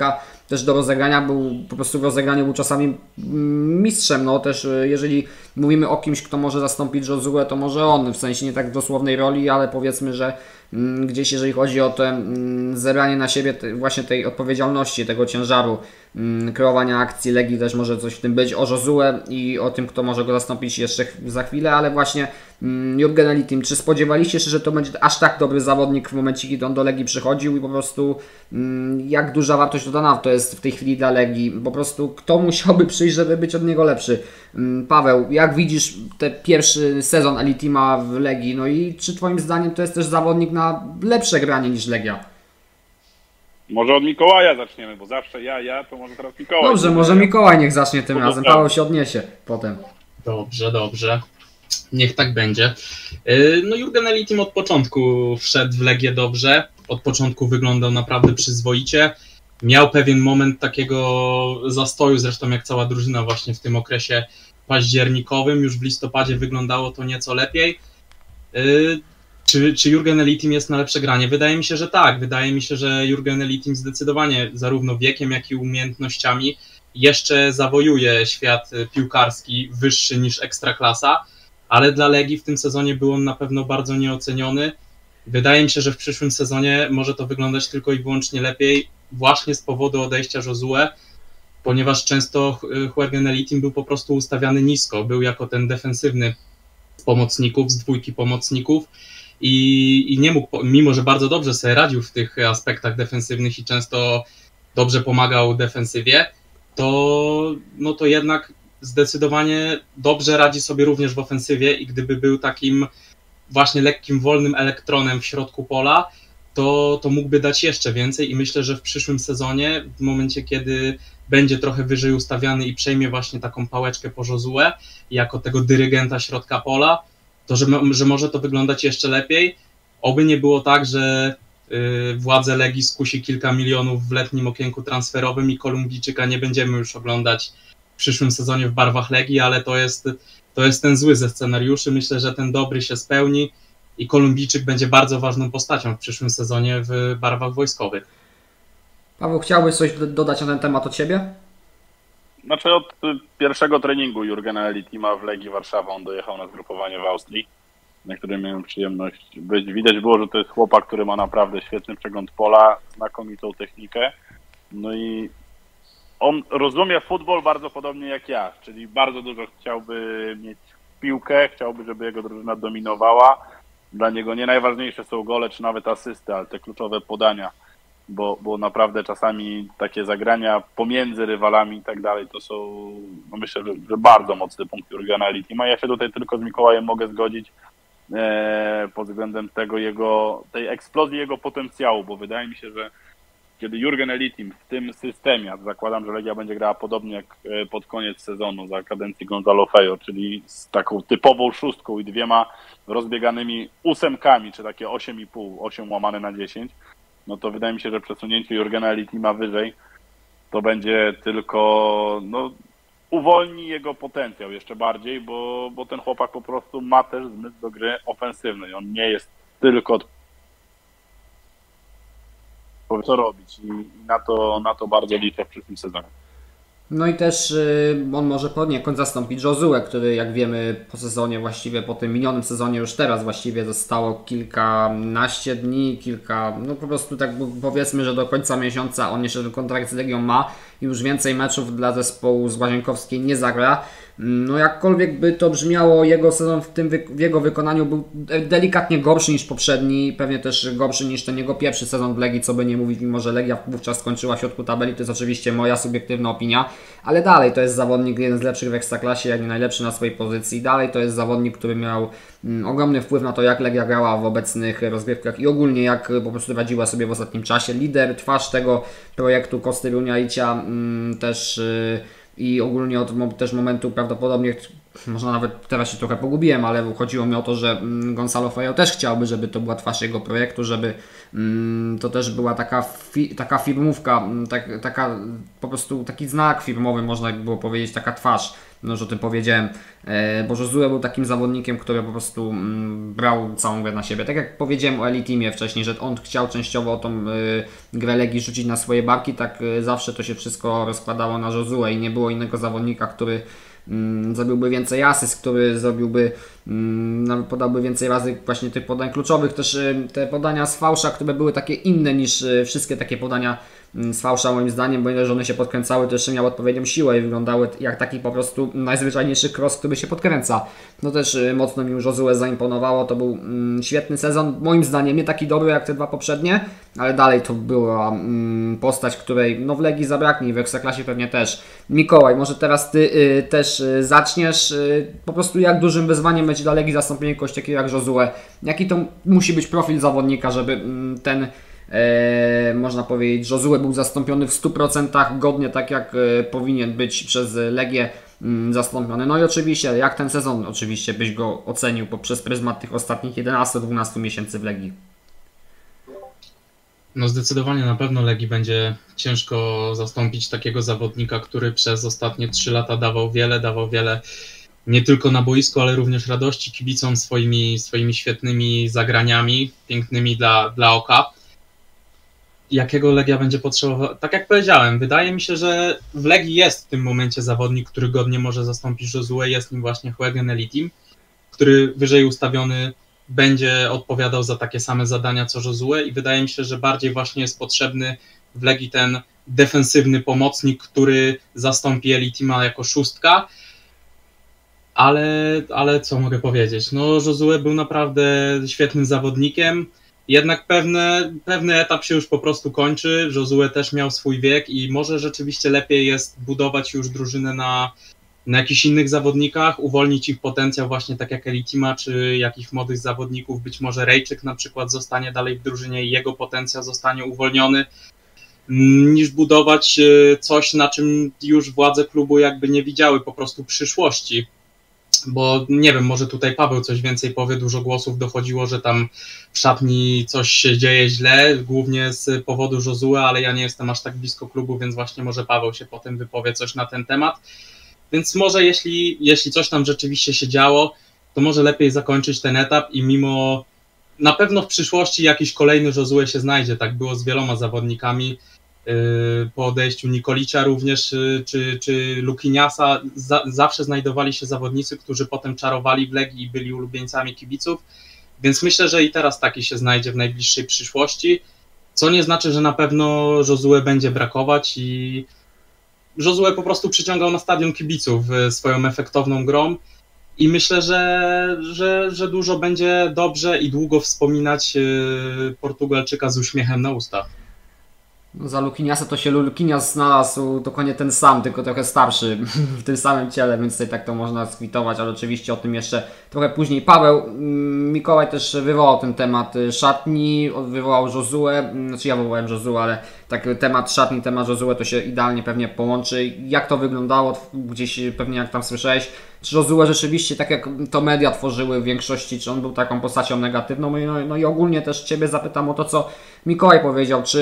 też do rozegrania, po prostu w rozegraniu był czasami mistrzem, no też jeżeli mówimy o kimś, kto może zastąpić Josue, to może on, w sensie nie tak w dosłownej roli, ale powiedzmy, że gdzieś jeżeli chodzi o to zebranie na siebie właśnie tej odpowiedzialności, tego ciężaru kreowania akcji Legii, też może coś w tym być. O Josue i o tym, kto może go zastąpić jeszcze za chwilę, ale właśnie Jurgen Elitim, czy spodziewaliście się, że to będzie aż tak dobry zawodnik w momencie, kiedy on do Legii przychodził i po prostu jak duża wartość dodana to jest w tej chwili dla Legii? Po prostu kto musiałby przyjść, żeby być od niego lepszy? Paweł, jak widzisz ten pierwszy sezon Elitima w Legii? No i czy twoim zdaniem to jest też zawodnik na lepsze granie niż Legia? Może od Mikołaja zaczniemy, bo zawsze to może teraz Mikołaj. Dobrze, może Mikołaj niech zacznie tym razem, Paweł się odniesie potem. Dobrze. Niech tak będzie. No Jurgen Elitim od początku wszedł w Legię dobrze, od początku wyglądał naprawdę przyzwoicie. Miał pewien moment takiego zastoju, zresztą jak cała drużyna właśnie w tym okresie październikowym, już w listopadzie wyglądało to nieco lepiej. Czy Jurgen Elitim jest na lepsze granie? Wydaje mi się, że tak. Wydaje mi się, że Jurgen Elitim zdecydowanie zarówno wiekiem, jak i umiejętnościami jeszcze zawojuje świat piłkarski wyższy niż Ekstraklasa, ale dla Legii w tym sezonie był on na pewno bardzo nieoceniony. Wydaje mi się, że w przyszłym sezonie może to wyglądać tylko i wyłącznie lepiej właśnie z powodu odejścia Josue, ponieważ często Jurgen Elitim był po prostu ustawiany nisko. Był jako ten defensywny z pomocników, z dwójki pomocników i nie mógł, mimo że bardzo dobrze sobie radził w tych aspektach defensywnych i często dobrze pomagał defensywie, to jednak zdecydowanie dobrze radzi sobie również w ofensywie i gdyby był takim właśnie lekkim, wolnym elektronem w środku pola, to mógłby dać jeszcze więcej i myślę, że w przyszłym sezonie, w momencie kiedy będzie trochę wyżej ustawiany i przejmie właśnie taką pałeczkę po Josue jako tego dyrygenta środka pola, to że może to wyglądać jeszcze lepiej. Oby nie było tak, że władze Legii skusi kilka milionów w letnim okienku transferowym i Kolumbijczyka nie będziemy już oglądać w przyszłym sezonie w barwach Legii, ale to jest ten zły ze scenariuszy. Myślę, że ten dobry się spełni i Kolumbijczyk będzie bardzo ważną postacią w przyszłym sezonie w barwach wojskowych. Paweł, chciałbyś coś dodać na ten temat od Ciebie? Znaczy od pierwszego treningu Jurgena Elitima w Legii Warszawa on dojechał na zgrupowanie w Austrii, na którym miałem przyjemność być. Widać było, że to jest chłopak, który ma naprawdę świetny przegląd pola, znakomitą technikę. No i on rozumie futbol bardzo podobnie jak ja, czyli bardzo dużo chciałby mieć piłkę, chciałby, żeby jego drużyna dominowała. Dla niego nie najważniejsze są gole czy nawet asysty, ale te kluczowe podania, bo naprawdę czasami takie zagrania pomiędzy rywalami i tak dalej to są, myślę, że bardzo mocny punkt Jurgena Elitima. Ja się tutaj tylko z Mikołajem mogę zgodzić pod względem tej eksplozji jego potencjału, bo wydaje mi się, że kiedy Jurgen Elitim w tym systemie, zakładam, że Legia będzie grała podobnie jak pod koniec sezonu za kadencji Gonzalo Fejo, czyli z taką typową szóstką i dwiema rozbieganymi ósemkami, czy takie 8,5, 8 łamane na 10, no to wydaje mi się, że przesunięcie Jurgena Elitima wyżej to będzie tylko uwolni jego potencjał jeszcze bardziej, bo ten chłopak po prostu ma też zmysł do gry ofensywnej. On nie jest tylko co robić i na to bardzo liczę w przyszłym sezonie. No i też on może poniekąd zastąpić Josue, który jak wiemy po sezonie właściwie, po tym minionym sezonie już teraz właściwie zostało kilkanaście dni, po prostu tak powiedzmy, że do końca miesiąca on jeszcze ten kontrakt z Legią ma i już więcej meczów dla zespołu z Łazienkowskiej nie zagra. No jakkolwiek by to brzmiało, jego sezon w jego wykonaniu był delikatnie gorszy niż poprzedni, pewnie też gorszy niż ten jego pierwszy sezon w Legii, co by nie mówić, mimo że Legia wówczas skończyła w środku tabeli, to jest oczywiście moja subiektywna opinia, ale dalej to jest zawodnik jeden z lepszych w Ekstraklasie, jak nie najlepszy na swojej pozycji, dalej to jest zawodnik, który miał ogromny wpływ na to, jak Legia grała w obecnych rozgrywkach i ogólnie jak po prostu radziła sobie w ostatnim czasie. Lider, twarz tego projektu Kosty Runiaicia też i ogólnie od też momentu prawdopodobnie Można nawet, teraz się trochę pogubiłem, ale chodziło mi o to, że Gonzalo Ferreiro też chciałby, żeby to była twarz jego projektu, żeby to też była taka firmówka, taka po prostu taki znak firmowy, można by było powiedzieć, taka twarz. No już o tym powiedziałem, bo Josue był takim zawodnikiem, który po prostu brał całą grę na siebie. Tak jak powiedziałem o Elitimie wcześniej, że on chciał częściowo tą grę Legii rzucić na swoje barki, tak zawsze to się wszystko rozkładało na Josue i nie było innego zawodnika, który zrobiłby więcej asyst, który zrobiłby, podałby więcej razy właśnie tych podań kluczowych, też te podania z fałsza, które były takie inne niż wszystkie takie podania z fałsza moim zdaniem, bo że one się podkręcały, to jeszcze miały odpowiednią siłę i wyglądały jak taki po prostu najzwyczajniejszy cross, który się podkręca. No też mocno mi Josue zaimponowało, to był świetny sezon, moim zdaniem nie taki dobry jak te dwa poprzednie, ale dalej to była postać, której no w Legii zabraknie i w Ekstraklasie pewnie też. Mikołaj, może teraz Ty też zaczniesz, po prostu jak dużym wyzwaniem będzie dla Legii zastąpienie kogoś takiego jak Josue? Jaki to musi być profil zawodnika, żeby ten można powiedzieć, Josue był zastąpiony w 100% godnie, tak jak powinien być przez Legię zastąpiony. No i oczywiście, jak ten sezon oczywiście byś go ocenił poprzez pryzmat tych ostatnich 11-12 miesięcy w Legii? No zdecydowanie na pewno Legii będzie ciężko zastąpić takiego zawodnika, który przez ostatnie 3 lata dawał wiele nie tylko na boisku, ale również radości kibicom swoimi świetnymi zagraniami, pięknymi dla oka. Jakiego Legia będzie potrzebowała? Tak jak powiedziałem, wydaje mi się, że w Legii jest w tym momencie zawodnik, który godnie może zastąpić Josue, jest nim właśnie Eugen Elitim, który wyżej ustawiony będzie odpowiadał za takie same zadania co Josue i wydaje mi się, że bardziej właśnie jest potrzebny w Legii ten defensywny pomocnik, który zastąpi Elitima jako szóstka, ale co mogę powiedzieć? No Josue był naprawdę świetnym zawodnikiem, jednak pewny etap się już po prostu kończy, Josue też miał swój wiek i może rzeczywiście lepiej jest budować już drużynę na jakichś innych zawodnikach, uwolnić ich potencjał właśnie tak jak Elitima, czy jakichś młodych zawodników, być może Rejczyk na przykład zostanie dalej w drużynie i jego potencjał zostanie uwolniony, niż budować coś, na czym już władze klubu jakby nie widziały po prostu przyszłości. Bo nie wiem, może tutaj Paweł coś więcej powie, dużo głosów dochodziło, że tam w szatni coś się dzieje źle, głównie z powodu Josue, ale ja nie jestem aż tak blisko klubu, więc właśnie może Paweł się potem wypowie coś na ten temat. Więc może jeśli coś tam rzeczywiście się działo, to może lepiej zakończyć ten etap i mimo, na pewno w przyszłości jakiś kolejny Josue się znajdzie, tak było z wieloma zawodnikami, po odejściu Nikolicia również, czy Lukiniasa, zawsze znajdowali się zawodnicy, którzy potem czarowali w Legii i byli ulubieńcami kibiców, więc myślę, że i teraz taki się znajdzie w najbliższej przyszłości, co nie znaczy, że na pewno Josue będzie brakować i Josue po prostu przyciągał na stadion kibiców swoją efektowną grą i myślę, że dużo będzie dobrze i długo wspominać Portugalczyka z uśmiechem na ustach. No za Lukiniasa to się Lukinias znalazł dokładnie ten sam, tylko trochę starszy w tym samym ciele, więc tutaj tak to można skwitować, ale oczywiście o tym jeszcze trochę później. Paweł, Mikołaj też wywołał ten temat szatni, wywołał Josue, znaczy ja wywołałem Josue, ale tak temat szatni, temat Josue to się idealnie pewnie połączy. Jak to wyglądało? Gdzieś pewnie jak tam słyszałeś, czy Josue rzeczywiście, tak jak to media tworzyły w większości, czy on był taką postacią negatywną? No i ogólnie też Ciebie zapytam o to, co Mikołaj powiedział, czy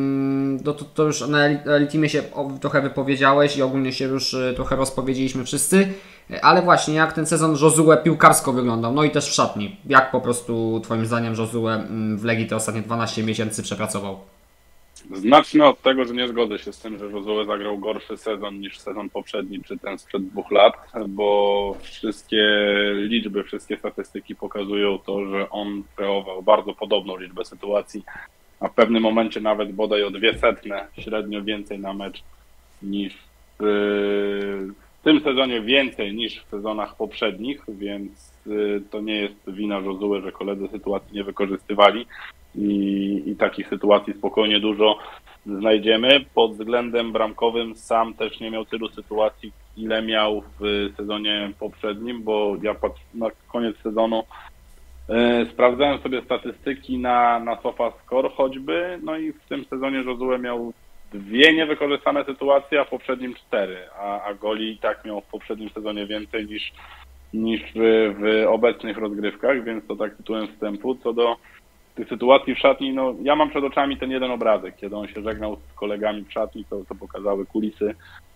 to już na Elitimie się trochę wypowiedziałeś i ogólnie się już trochę rozpowiedzieliśmy wszyscy, ale właśnie jak ten sezon Josue piłkarsko wyglądał, no i też w szatni. Jak po prostu Twoim zdaniem Josue w Legii te ostatnie 12 miesięcy przepracował? Zacznę od tego, że nie zgodzę się z tym, że Josue zagrał gorszy sezon niż sezon poprzedni, czy ten sprzed 2 lat, bo wszystkie liczby, wszystkie statystyki pokazują to, że on kreował bardzo podobną liczbę sytuacji, a w pewnym momencie nawet bodaj o 200 średnio więcej na mecz niż w tym sezonie, więcej niż w sezonach poprzednich, więc to nie jest wina Josue, że koledzy sytuacji nie wykorzystywali i takich sytuacji spokojnie dużo znajdziemy. Pod względem bramkowym sam też nie miał tylu sytuacji, ile miał w sezonie poprzednim, bo ja na koniec sezonu sprawdzałem sobie statystyki na SofaScore choćby, no i w tym sezonie Josue miał 2 niewykorzystane sytuacje, a w poprzednim 4, a goli i tak miał w poprzednim sezonie więcej niż w obecnych rozgrywkach, więc to tak tytułem wstępu. Co do tych sytuacji w szatni, no ja mam przed oczami ten jeden obrazek, kiedy on się żegnał z kolegami w szatni, to pokazały kulisy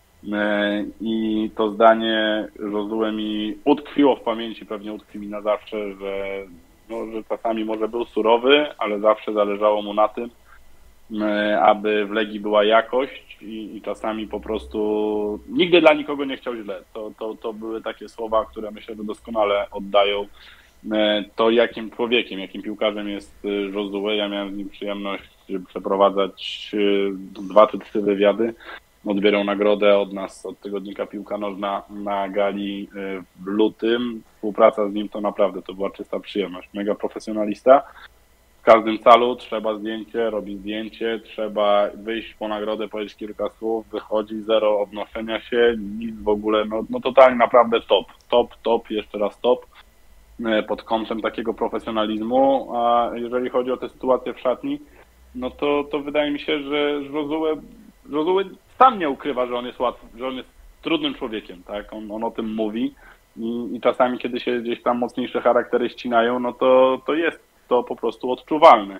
i to zdanie Josue mi utkwiło w pamięci, pewnie utkwi mi na zawsze, że czasami może był surowy, ale zawsze zależało mu na tym, aby w Legii była jakość i czasami po prostu nigdy dla nikogo nie chciał źle. To były takie słowa, które myślę, że doskonale oddają to, jakim człowiekiem, jakim piłkarzem jest Josue. Ja miałem z nim przyjemność przeprowadzać 2 czy 3 wywiady. Odbierał nagrodę od nas, od tygodnika Piłka Nożna na gali w lutym. Współpraca z nim to naprawdę to była czysta przyjemność. Mega profesjonalista. W każdym calu trzeba zdjęcie, robi zdjęcie, trzeba wyjść po nagrodę, powiedzieć kilka słów, wychodzi, zero odnoszenia się, nic w ogóle, no totalnie naprawdę top, jeszcze raz top pod kątem takiego profesjonalizmu. A jeżeli chodzi o tę sytuację w szatni, no to wydaje mi się, że Josue sam nie ukrywa, że on jest trudnym człowiekiem, tak? On o tym mówi i czasami, kiedy się gdzieś tam mocniejsze charaktery ścinają, no to jest to po prostu odczuwalne.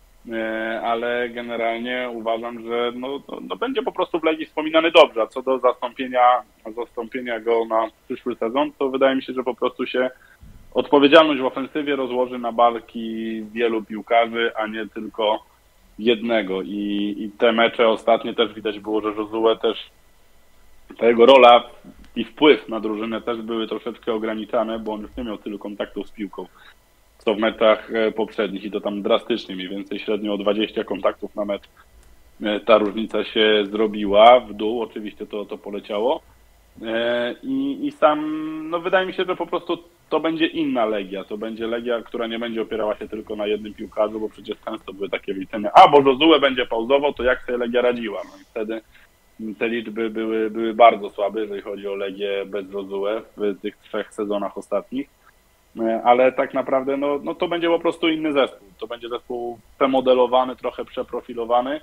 Ale generalnie uważam, że no będzie po prostu w Legii wspominany dobrze, a co do zastąpienia go na przyszły sezon, to wydaje mi się, że po prostu się odpowiedzialność w ofensywie rozłoży na barki wielu piłkarzy, a nie tylko jednego. I te mecze ostatnie też widać było, że Josue też, ta jego rola i wpływ na drużynę też były troszeczkę ograniczane, bo on już nie miał tylu kontaktów z piłką, co w meczach poprzednich i to tam drastycznie, mniej więcej średnio o 20 kontaktów na mecz ta różnica się zrobiła, w dół oczywiście to poleciało i sam, wydaje mi się, że po prostu to będzie inna Legia, to będzie Legia, która nie będzie opierała się tylko na jednym piłkarzu, bo przecież często były takie wyliczenia, bo Josue będzie pauzował, to jak sobie Legia radziła, no i wtedy te liczby były bardzo słabe, jeżeli chodzi o Legię bez Josue w tych 3 sezonach ostatnich. Ale tak naprawdę to będzie po prostu inny zespół. To będzie zespół przemodelowany, trochę przeprofilowany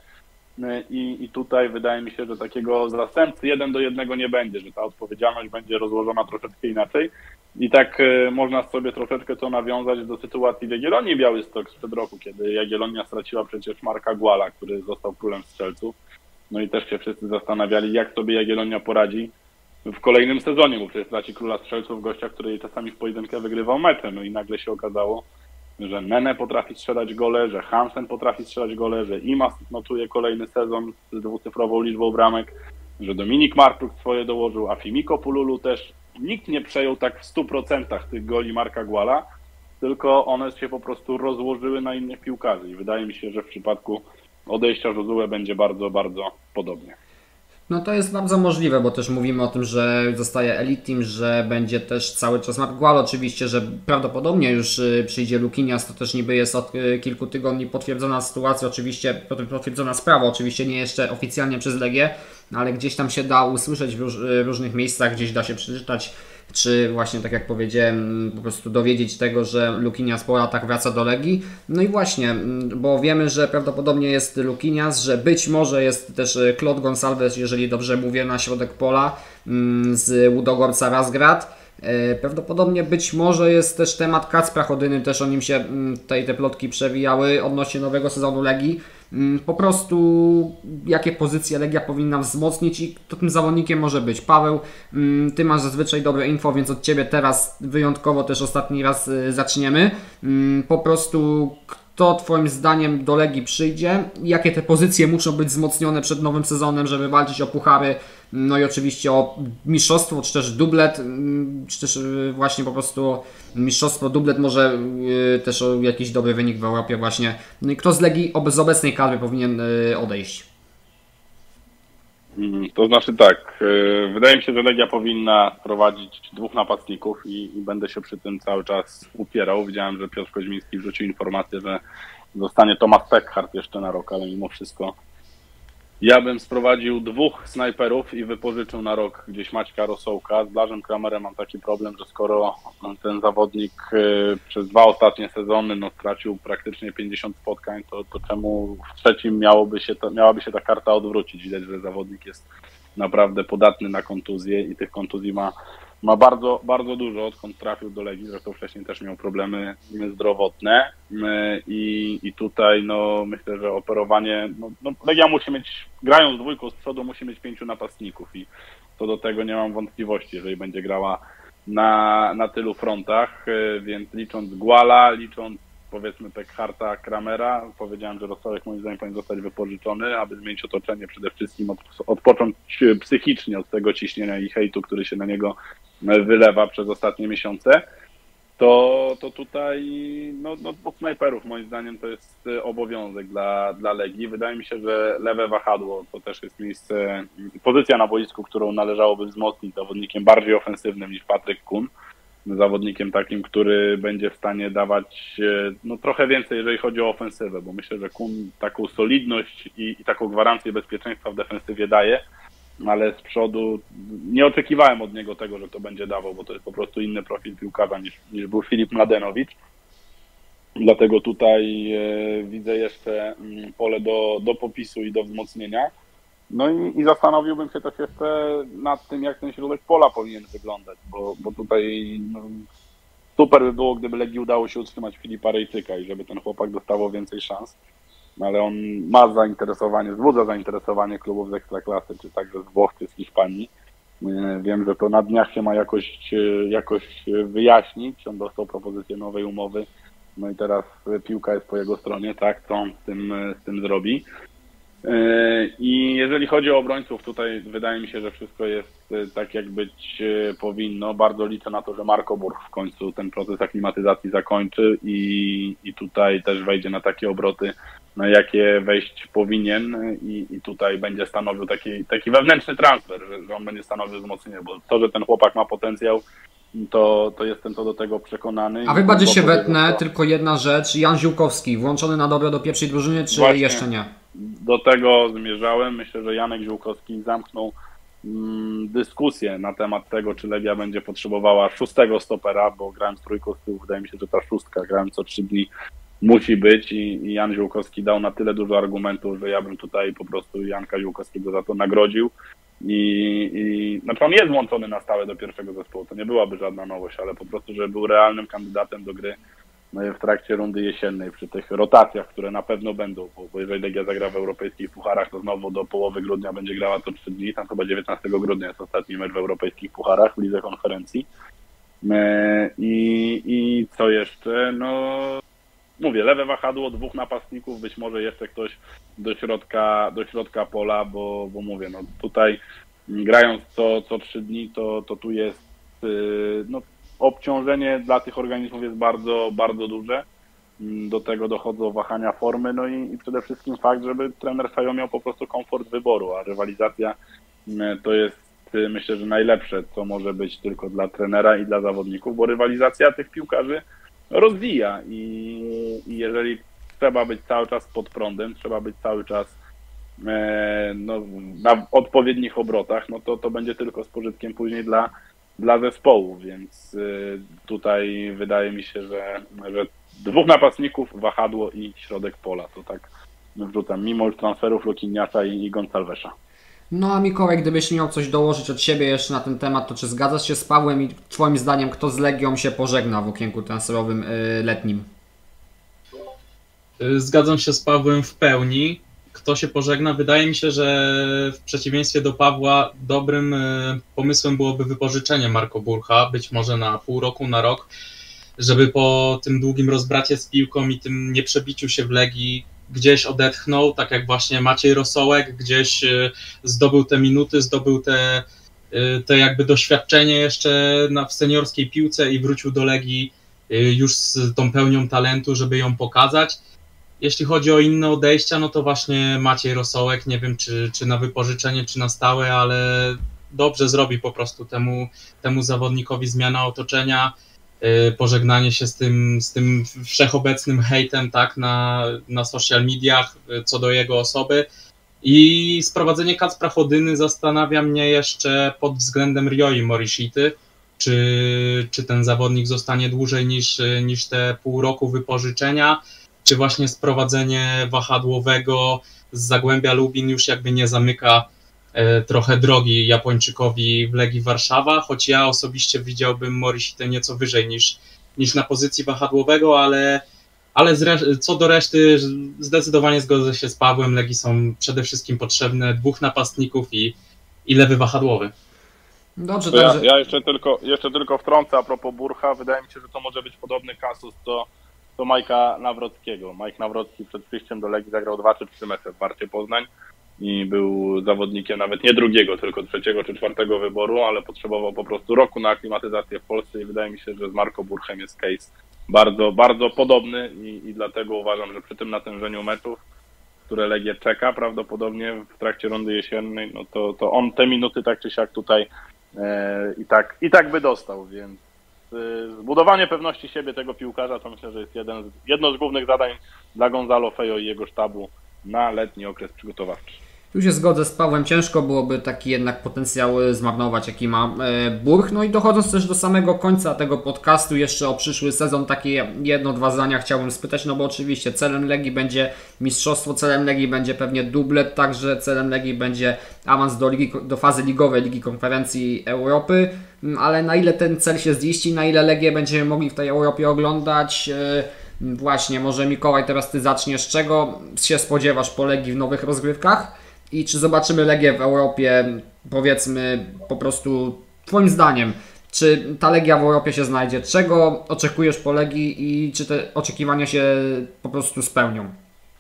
i tutaj wydaje mi się, że takiego zastępcy 1 do 1 nie będzie, że ta odpowiedzialność będzie rozłożona troszeczkę inaczej i tak można sobie troszeczkę to nawiązać do sytuacji w Jagiellonii Białystok sprzed roku, kiedy Jagiellonia straciła przecież Marka Guala, który został królem strzelców. No i też się wszyscy zastanawiali, jak sobie Jagiellonia poradzi w kolejnym sezonie, bo przecież traci króla strzelców, gościa, który czasami w pojedynkę wygrywał mecze. No i nagle się okazało, że Nene potrafi strzelać gole, że Hansen potrafi strzelać gole, że Imas notuje kolejny sezon z 2-cyfrową liczbą bramek, że Dominik Marczuk swoje dołożył, a Fimiko Pululu też. Nikt nie przejął tak w 100% tych goli Marka Guala, tylko one się po prostu rozłożyły na innych piłkarzy i wydaje mi się, że w przypadku odejścia Josue będzie bardzo, bardzo podobnie. No to jest bardzo możliwe, bo też mówimy o tym, że zostaje Elite Team, że będzie też cały czas Mark Gual, oczywiście, że prawdopodobnie już przyjdzie Luquinhas, to też niby jest od kilku tygodni potwierdzona sytuacja, oczywiście potwierdzona sprawa, oczywiście nie jeszcze oficjalnie przez Legię, ale gdzieś tam się da usłyszeć w różnych miejscach, gdzieś da się przeczytać, czy właśnie tak jak powiedziałem, po prostu dowiedzieć tego, że Luquinhas po latach wraca do Legii. No i właśnie, bo wiemy, że prawdopodobnie jest Luquinhas, że być może jest też Claude Gonçalves, jeżeli dobrze mówię, na środek pola z Ludogorca Razgrad. Prawdopodobnie być może jest też temat Kacpra Chodyny, też o nim się te plotki przewijały odnośnie nowego sezonu Legii. Po prostu jakie pozycje Legia powinna wzmocnić i kto tym zawodnikiem może być. Paweł, Ty masz zazwyczaj dobre info, więc od Ciebie teraz wyjątkowo też ostatni raz zaczniemy. Po prostu kto Twoim zdaniem do Legii przyjdzie, jakie te pozycje muszą być wzmocnione przed nowym sezonem, żeby walczyć o puchary, no i oczywiście o mistrzostwo, czy też dublet, czy też właśnie po prostu mistrzostwo, dublet, może też o jakiś dobry wynik w Europie właśnie. No i kto z Legii z obecnej kadry powinien odejść? To znaczy tak, wydaje mi się, że Legia powinna prowadzić 2 napastników i będę się przy tym cały czas upierał. Widziałem, że Piotr Koźmiński wrzucił informację, że zostanie Tomasz Peckhardt jeszcze na rok, ale mimo wszystko Ja bym sprowadził 2 snajperów i wypożyczył na rok gdzieś Maćka Rosołka. Z Blażem Kramerem mam taki problem, że skoro ten zawodnik przez 2 ostatnie sezony stracił praktycznie 50 spotkań, to czemu w trzecim miałaby się ta karta odwrócić? Widać, że zawodnik jest naprawdę podatny na kontuzje i tych kontuzji ma bardzo, bardzo dużo, odkąd trafił do Legii, zresztą wcześniej też miał problemy zdrowotne i tutaj myślę, że operowanie, Legia musi mieć, grając dwójką z przodu, musi mieć 5 napastników i co do tego nie mam wątpliwości, jeżeli będzie grała na tylu frontach, więc licząc Guala, licząc powiedzmy Pekharta, Kramera, powiedziałem, że Rosołek moim zdaniem powinien zostać wypożyczony, aby zmienić otoczenie, przede wszystkim odpocząć psychicznie od tego ciśnienia i hejtu, który się na niego wylewa przez ostatnie miesiące, to tutaj 2 snajperów moim zdaniem to jest obowiązek dla Legii. Wydaje mi się, że lewe wahadło to też jest pozycja na boisku, którą należałoby wzmocnić zawodnikiem bardziej ofensywnym niż Patryk Kun. Zawodnikiem takim, który będzie w stanie dawać trochę więcej, jeżeli chodzi o ofensywę, bo myślę, że Kun taką solidność i taką gwarancję bezpieczeństwa w defensywie daje, ale z przodu nie oczekiwałem od niego tego, że to będzie dawał, bo to jest po prostu inny profil piłkarza niż był Filip Mladenowicz. Dlatego tutaj widzę jeszcze pole do popisu i do wzmocnienia. I zastanowiłbym się też jeszcze nad tym, jak ten środek pola powinien wyglądać, bo tutaj super by było, gdyby Legii udało się utrzymać Filipa Rejczyka i żeby ten chłopak dostawał więcej szans, ale on ma zainteresowanie, wzbudza zainteresowanie klubów z Ekstraklasy, czy także z Włoch, czy z Hiszpanii. Wiem, że to na dniach się ma jakoś wyjaśnić, on dostał propozycję nowej umowy, i teraz piłka jest po jego stronie, tak, co on z tym zrobi. I jeżeli chodzi o obrońców, tutaj wydaje mi się, że wszystko jest tak, jak być powinno. Bardzo liczę na to, że Marco Burch w końcu ten proces aklimatyzacji zakończy i tutaj też wejdzie na takie obroty, na jakie wejść powinien i tutaj będzie stanowił taki wewnętrzny transfer, że on będzie stanowił wzmocnienie, bo to, że ten chłopak ma potencjał, to jestem co do tego przekonany. A bardziej się wetnę, tylko jedna rzecz. Jan Ziółkowski, włączony na dobro do pierwszej drużyny, czy właśnie jeszcze nie? Do tego zmierzałem. Myślę, że Janek Ziółkowski zamknął dyskusję na temat tego, czy Legia będzie potrzebowała 6. stopera, bo grałem z trójką z tyłu, wydaje mi się, że ta 6, grałem co 3 dni, musi być i Jan Ziółkowski dał na tyle dużo argumentów, że ja bym tutaj po prostu Janka Ziółkowskiego za to nagrodził. Znaczy on jest włączony na stałe do pierwszego zespołu, to nie byłaby żadna nowość, ale po prostu, żeby był realnym kandydatem do gry w trakcie rundy jesiennej, przy tych rotacjach, które na pewno będą, bo jeżeli Legia zagra w europejskich pucharach, to znowu do połowy grudnia będzie grała co 3 dni, tam chyba 19 grudnia jest ostatni mecz w europejskich pucharach, w lidze konferencji. I co jeszcze? Mówię, lewe wahadło, 2 napastników, być może jeszcze ktoś do środka pola, bo mówię, tutaj grając co 3 dni, to tu jest obciążenie dla tych organizmów jest bardzo, bardzo duże. Do tego dochodzą wahania formy, i przede wszystkim fakt, żeby trener Fejo miał po prostu komfort wyboru, a rywalizacja to jest, myślę, że najlepsze, co może być tylko dla trenera i dla zawodników, bo rywalizacja tych piłkarzy rozwija i jeżeli trzeba być cały czas pod prądem, trzeba być cały czas na odpowiednich obrotach, to będzie tylko z pożytkiem później dla zespołu, więc tutaj wydaje mi się, że 2 napastników, wahadło i środek pola, to tak wrzucam, mimo już transferów Lokiniasa i Gonçalvesa. A Mikołaj, gdybyś miał coś dołożyć od siebie jeszcze na ten temat, to czy zgadzasz się z Pawłem i twoim zdaniem kto z Legią się pożegna w okienku transferowym letnim? Zgadzam się z Pawłem w pełni. Kto się pożegna? Wydaje mi się, że w przeciwieństwie do Pawła dobrym pomysłem byłoby wypożyczenie Marco Burcha, być może na pół roku, na rok, żeby po tym długim rozbracie z piłką i tym nieprzebiciu się w Legii gdzieś odetchnął, tak jak właśnie Maciej Rosołek, gdzieś zdobył te minuty, zdobył te jakby doświadczenie jeszcze w seniorskiej piłce i wrócił do Legii już z tą pełnią talentu, żeby ją pokazać. Jeśli chodzi o inne odejścia, to właśnie Maciej Rosołek, nie wiem czy na wypożyczenie, czy na stałe, ale dobrze zrobi po prostu temu zawodnikowi zmiana otoczenia, pożegnanie się z tym wszechobecnym hejtem, tak, na social mediach co do jego osoby I sprowadzenie Kacpra Chodyny zastanawia mnie jeszcze pod względem Ryoi Morishity, czy ten zawodnik zostanie dłużej niż te pół roku wypożyczenia, czy właśnie sprowadzenie wahadłowego z Zagłębia Lubin już jakby nie zamyka trochę drogi Japończykowi w Legii Warszawa, choć ja osobiście widziałbym Morishitę nieco wyżej niż na pozycji wahadłowego, ale co do reszty zdecydowanie zgodzę się z Pawłem. Legii są przede wszystkim potrzebne 2 napastników i lewy wahadłowy. Dobrze, to ja jeszcze tylko wtrącę a propos Burcha. Wydaje mi się, że to może być podobny kasus do Majka Nawrockiego. Mike Nawrocki przed przyjściem do Legii zagrał 2 czy 3 mecze w Warcie Poznań i był zawodnikiem nawet nie drugiego, tylko 3. czy 4. wyboru, ale potrzebował po prostu roku na aklimatyzację w Polsce i wydaje mi się, że z Marco Burchem jest case bardzo, bardzo podobny i dlatego uważam, że przy tym natężeniu meczów, które Legię czeka prawdopodobnie w trakcie rundy jesiennej, no to on te minuty tak czy siak tutaj i tak by dostał, więc zbudowanie pewności siebie tego piłkarza to myślę, że jest jedno z głównych zadań dla Gonzalo Fejo i jego sztabu na letni okres przygotowawczy. Tu się zgodzę z Pawłem, ciężko byłoby taki jednak potencjał zmarnować, jaki ma Burch. No i dochodząc też do samego końca tego podcastu, jeszcze o przyszły sezon, takie 1-2 zdania chciałbym spytać, no bo oczywiście celem Legii będzie mistrzostwo, celem Legii będzie pewnie dublet, także celem Legii będzie awans do fazy ligowej Ligi Konferencji Europy, ale na ile ten cel się ziści, na ile Legię będziemy mogli w tej Europie oglądać. Właśnie, może Mikołaj, teraz Ty zaczniesz. Czego się spodziewasz po Legii w nowych rozgrywkach? I czy zobaczymy Legię w Europie, powiedzmy, po prostu Twoim zdaniem, czy ta Legia w Europie się znajdzie? Czego oczekujesz po Legii i czy te oczekiwania się po prostu spełnią?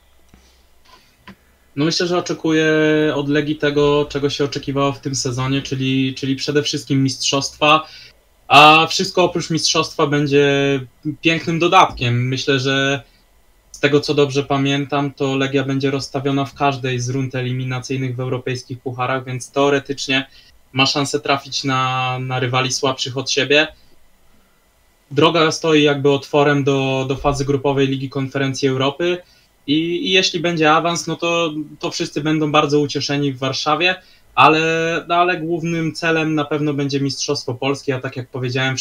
No myślę, że oczekuję od Legii tego, czego się oczekiwało w tym sezonie, czyli przede wszystkim mistrzostwa, a wszystko oprócz mistrzostwa będzie pięknym dodatkiem. Myślę, że z tego co dobrze pamiętam, to Legia będzie rozstawiona w każdej z rund eliminacyjnych w europejskich pucharach, więc teoretycznie ma szansę trafić na rywali słabszych od siebie. Droga stoi jakby otworem do fazy grupowej Ligi Konferencji Europy i jeśli będzie awans, no to wszyscy będą bardzo ucieszeni w Warszawie, ale głównym celem na pewno będzie Mistrzostwo Polskie, a tak jak powiedziałem,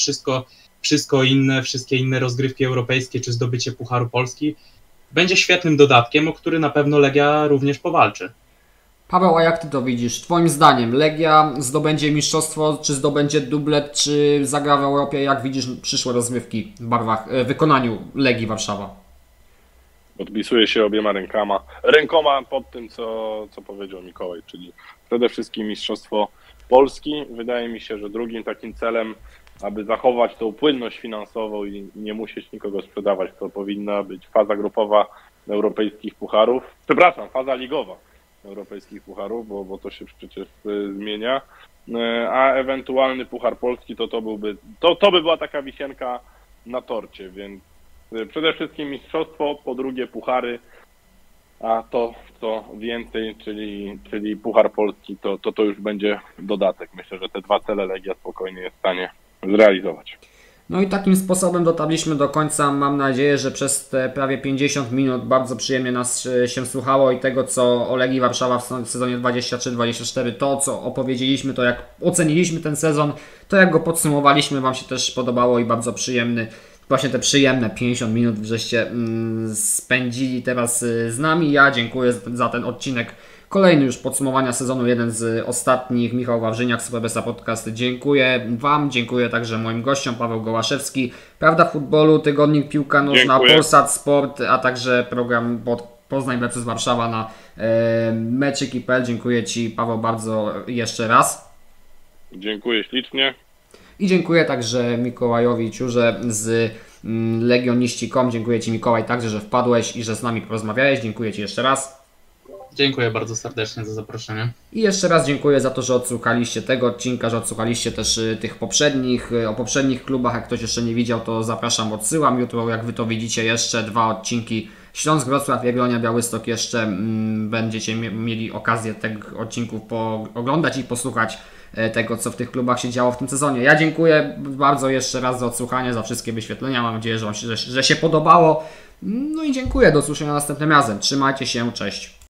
wszystkie inne rozgrywki europejskie czy zdobycie Pucharu Polski będzie świetnym dodatkiem, o który na pewno Legia również powalczy. Paweł, a jak Ty to widzisz? Twoim zdaniem Legia zdobędzie mistrzostwo, czy zdobędzie dublet, czy zagra w Europie? Jak widzisz przyszłe rozgrywki w barwach, w wykonaniu Legii Warszawa? Podpisuję się obiema rękoma pod tym, co powiedział Mikołaj, czyli przede wszystkim Mistrzostwo Polski. Wydaje mi się, że drugim takim celem, aby zachować tą płynność finansową i nie musieć nikogo sprzedawać, to powinna być faza grupowa europejskich pucharów. Przepraszam, faza ligowa europejskich pucharów, bo to się przecież zmienia. A ewentualny Puchar Polski to by była taka wisienka na torcie, więc przede wszystkim mistrzostwo, po drugie puchary, a to co więcej, czyli Puchar Polski, to już będzie dodatek. Myślę, że te 2 cele Legia spokojnie jest w stanie zrealizować. No i takim sposobem dotarliśmy do końca. Mam nadzieję, że przez te prawie 50 minut bardzo przyjemnie nas się słuchało i tego, co o Legii Warszawa w sezonie 23-24, to co opowiedzieliśmy, to jak oceniliśmy ten sezon, to jak go podsumowaliśmy, Wam się też podobało i bardzo przyjemny, właśnie te przyjemne 50 minut żeście spędzili teraz z nami. Ja dziękuję za ten odcinek. Kolejny już podsumowania sezonu, jeden z ostatnich. Michał Wawrzyniak, Superbesa Podcast. Dziękuję Wam, dziękuję także moim gościom, Paweł Gołaszewski, Prawda Futbolu, Tygodnik Piłka Nożna, Polsat Sport, a także program Poznań vs Warszawa na meczyki.pl. Dziękuję Ci, Paweł, bardzo jeszcze raz. Dziękuję ślicznie. I dziękuję także Mikołajowi Ciurze z Legioniści.com. Dziękuję Ci, Mikołaj, także, że wpadłeś i że z nami porozmawiałeś. Dziękuję Ci jeszcze raz. Dziękuję bardzo serdecznie za zaproszenie. I jeszcze raz dziękuję za to, że odsłuchaliście tego odcinka, że odsłuchaliście też tych poprzednich, o poprzednich klubach. Jak ktoś jeszcze nie widział, to zapraszam, odsyłam. Jutro, jak Wy to widzicie, jeszcze 2 odcinki. Śląsk, Wrocław, Jagiellonia, Białystok. Jeszcze będziecie mieli okazję tych odcinków oglądać i posłuchać tego, co w tych klubach się działo w tym sezonie. Ja dziękuję bardzo jeszcze raz za odsłuchanie, za wszystkie wyświetlenia. Mam nadzieję, że się podobało. No i dziękuję. Do usłyszenia następnym razem. Trzymajcie się. Cześć.